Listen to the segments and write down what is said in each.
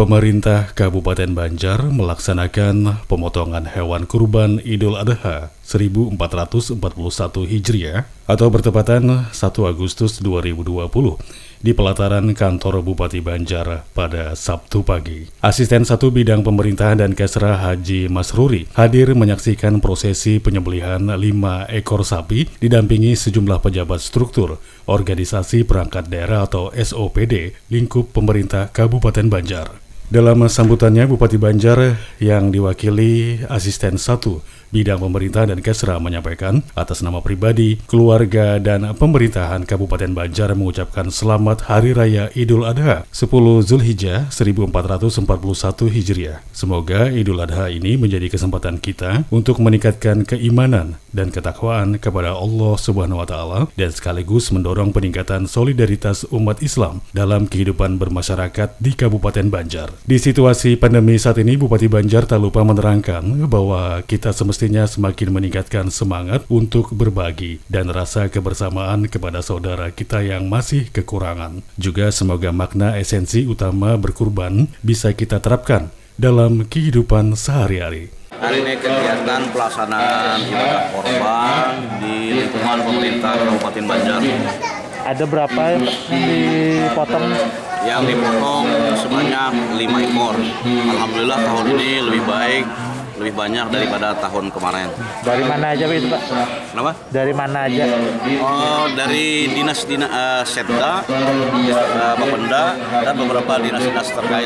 Pemerintah Kabupaten Banjar melaksanakan pemotongan hewan kurban Idul Adha 1441 Hijriah atau bertepatan 1 Agustus 2020 di pelataran kantor Bupati Banjar pada Sabtu pagi. Asisten 1 Bidang Pemerintahan dan Kesra Haji Masruri hadir menyaksikan prosesi penyembelihan 5 ekor sapi didampingi sejumlah pejabat struktur organisasi perangkat daerah atau SOPD lingkup pemerintah Kabupaten Banjar. Dalam sambutannya, Bupati Banjar yang diwakili Asisten 1 Bidang Pemerintahan dan Kesra menyampaikan atas nama pribadi, keluarga, dan pemerintahan Kabupaten Banjar mengucapkan selamat Hari Raya Idul Adha 10 Zulhijjah 1441 Hijriah. Semoga Idul Adha ini menjadi kesempatan kita untuk meningkatkan keimanan dan ketakwaan kepada Allah Subhanahu wa Ta'ala dan sekaligus mendorong peningkatan solidaritas umat Islam dalam kehidupan bermasyarakat di Kabupaten Banjar. Di situasi pandemi saat ini, Bupati Banjar tak lupa menerangkan bahwa kita semestinya semakin meningkatkan semangat untuk berbagi dan rasa kebersamaan kepada saudara kita yang masih kekurangan. Juga semoga makna esensi utama berkurban bisa kita terapkan dalam kehidupan sehari-hari. Hari ini kegiatan pelaksanaan ibadah kurban di lingkungan pemerintah Kabupaten Banjar. Ada berapa yang dipotong? Yang dipotong sebanyak 5 ekor. Alhamdulillah tahun ini lebih baik, lebih banyak daripada tahun kemarin. Dari mana aja itu, Pak? Kenapa? Dari mana aja? Oh, dari dinas Setda, Bapenda, dan beberapa dinas-dinas terkait.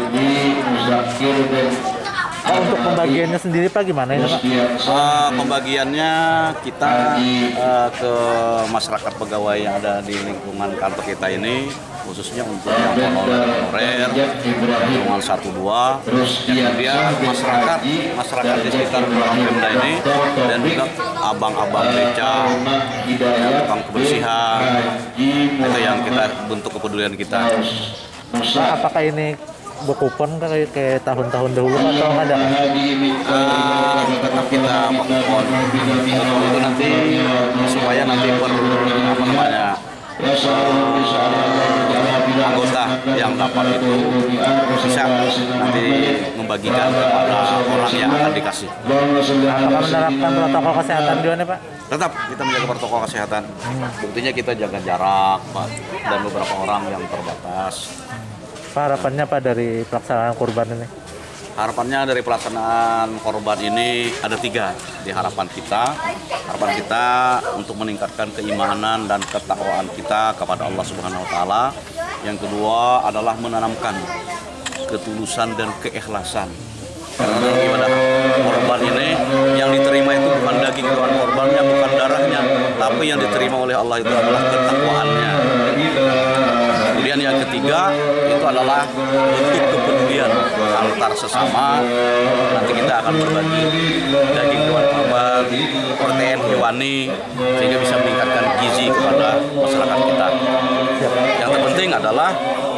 Untuk pembagiannya sendiri Pak gimana ini Pak? Pembagiannya kita ke masyarakat pegawai yang ada di lingkungan kantor kita ini, khususnya untuk yang honorer, golongan 1-2, kemudian masyarakat di sekitar Pemda ini, dan juga abang-abang beca, tukang kebersihan, itu yang kita bentuk kepedulian kita. Pak, apakah ini berkupon kayak tahun-tahun dahulu atau ada? Tetap kita berkupon itu nanti supaya nanti anggota yang dapat itu bisa nanti membagikan kepada orang yang akan dikasih. Apakah menerapkan protokol kesehatan juga nih Pak? Tetap kita menjaga protokol kesehatan. Buktinya kita jaga jarak, Pak, dan beberapa orang yang terbatas. Pak, harapannya Pak dari pelaksanaan kurban ini? Harapannya dari pelaksanaan korban ini ada 3 di harapan kita. Harapan kita untuk meningkatkan keimanan dan ketakwaan kita kepada Allah Subhanahu wa Ta'ala. Yang kedua adalah menanamkan ketulusan dan keikhlasan. Karena dalam ibadah korban ini yang diterima itu bukan daging hewan korbannya, bukan darahnya, tapi yang diterima oleh Allah itu adalah ketakwaannya. Kemudian yang ketiga itu adalah bentuk kepedulian antar sesama. Nanti kita akan berbagi daging hewan kurban, protein hewani, sehingga bisa meningkatkan gizi kepada masyarakat kita. Yang terpenting adalah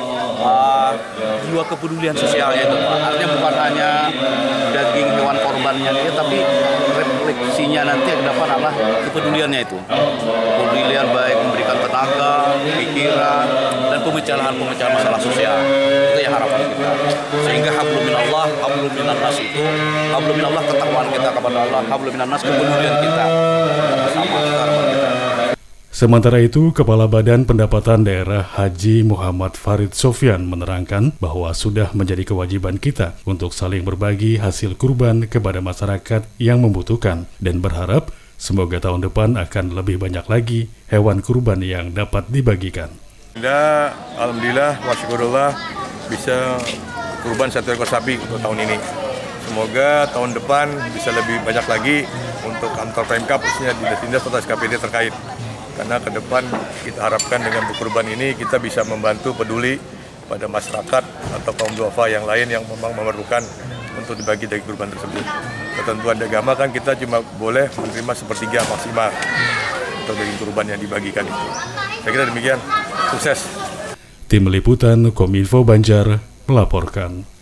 jiwa kepedulian sosialnya itu, Pak. Artinya bukan hanya daging hewan korbannya dia, tapi refleksinya nanti ke depan adalah kepeduliannya itu. Kepedulian baik memberikan tenaga, pikiran, dan pemecahan masalah sosial. Itu yang harapan kita. Sehingga hablum minallah, hablum minannas itu, hablum minallah ketakwaan kita kepada Allah, hablum minannas kepedulian kita bersama harapan kita. Sementara itu, Kepala Badan Pendapatan Daerah Haji Muhammad Farid Sofyan menerangkan bahwa sudah menjadi kewajiban kita untuk saling berbagi hasil kurban kepada masyarakat yang membutuhkan dan berharap semoga tahun depan akan lebih banyak lagi hewan kurban yang dapat dibagikan. Alhamdulillah, wasyukurullah bisa kurban 1 ekor sapi untuk tahun ini. Semoga tahun depan bisa lebih banyak lagi untuk kantor Pemkab, khususnya dinas-dinas atau SKPD terkait. Karena ke depan kita harapkan dengan berkurban ini kita bisa membantu peduli pada masyarakat atau kaum duafa yang lain yang memang memerlukan untuk dibagi daging kurban tersebut. Ketentuan agama kan kita cuma boleh menerima 1/3 maksimal untuk daging kurban yang dibagikan itu. Saya kira demikian. Sukses. Tim Liputan Kominfo Banjar melaporkan.